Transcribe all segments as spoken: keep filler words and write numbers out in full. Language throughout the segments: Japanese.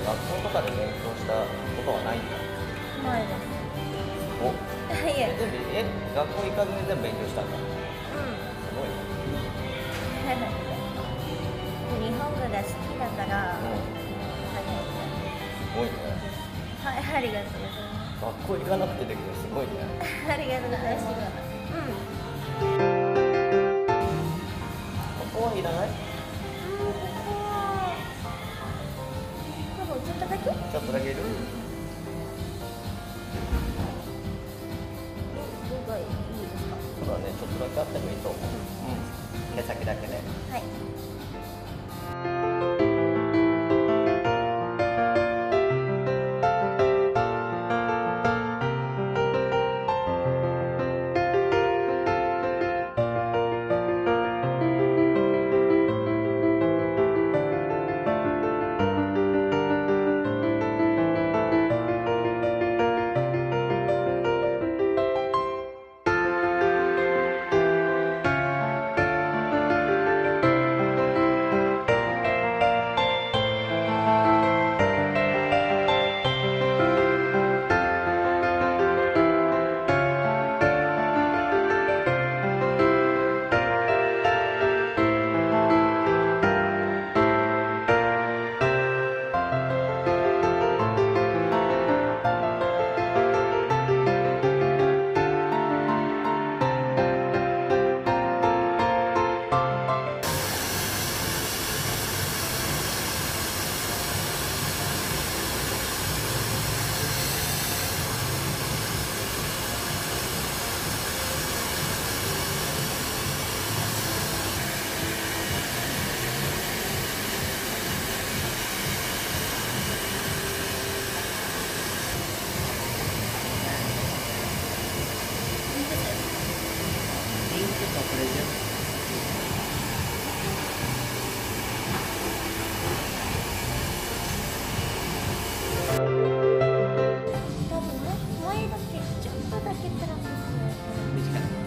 学校とかで勉強したことはないんだ。 ないです。 お、 いや、 え、全部え、学校行かずに全部勉強したんだ。すごいね。 うん。日本語が好きだから、 うん、 早い。 すごいね。 はい、ありがとうございます。 学校行かなくてできる、すごいね。 ありがとうございます。うん。 ここはいらない？ うん、ここは多分ちょっとだけ？ ちょっとだけいる？ どこがいいですか？ そうだね、ちょっとだけあってもいいと思う。うん。手先だけね。 はい。 リンクとプレゼント。 多分ね、前だけちょっとだけプラスする。 短い。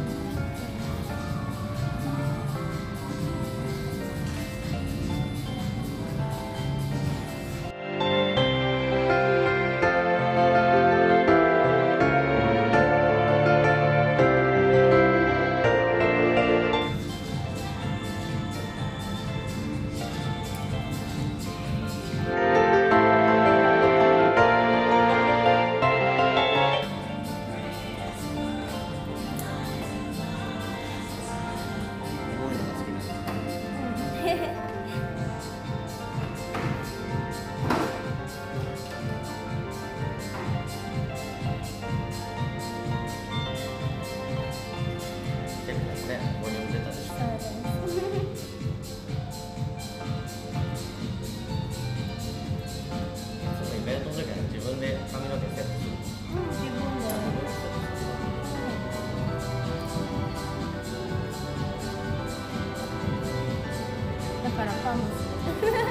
だからパンもする。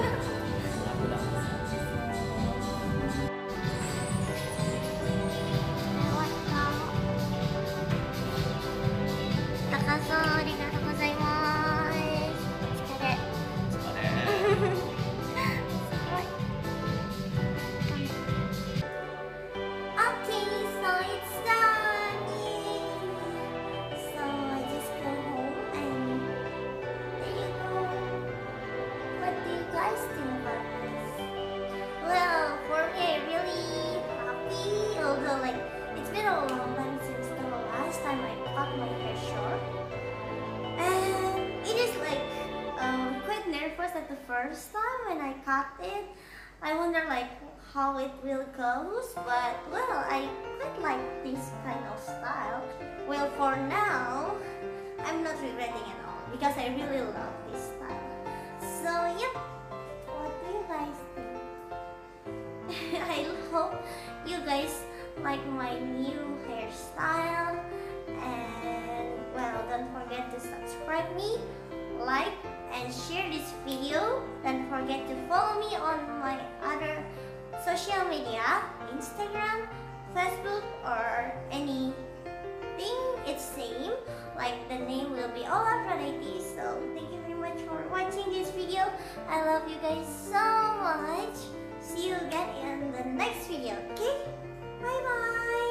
高そう、ありがとうございます。お疲れ。 あれ。 Okay, so it's done. So I just go home and there you go. What do you guys think about this? Well, for me, I'm really happy. Although, like, it's been a long time since the last time I cut my hair short, and it is like um, quite nervous at the first time when I cut it. I wonder like how it will goes, but well, I quite like this kind of style. Well, for now, I'm not regretting at all because I really love this style. So yep, what do you guys think? I hope you guys like my new hairstyle, and well, don't forget to subscribe me, like and share this video. Don't forget to follow me on my other social media, Instagram, Facebook, or anything. It's same, like the name will be all Aphrodite. So thank you very much for watching this video. I love you guys so much. See you again in the next video, okay? Bye bye!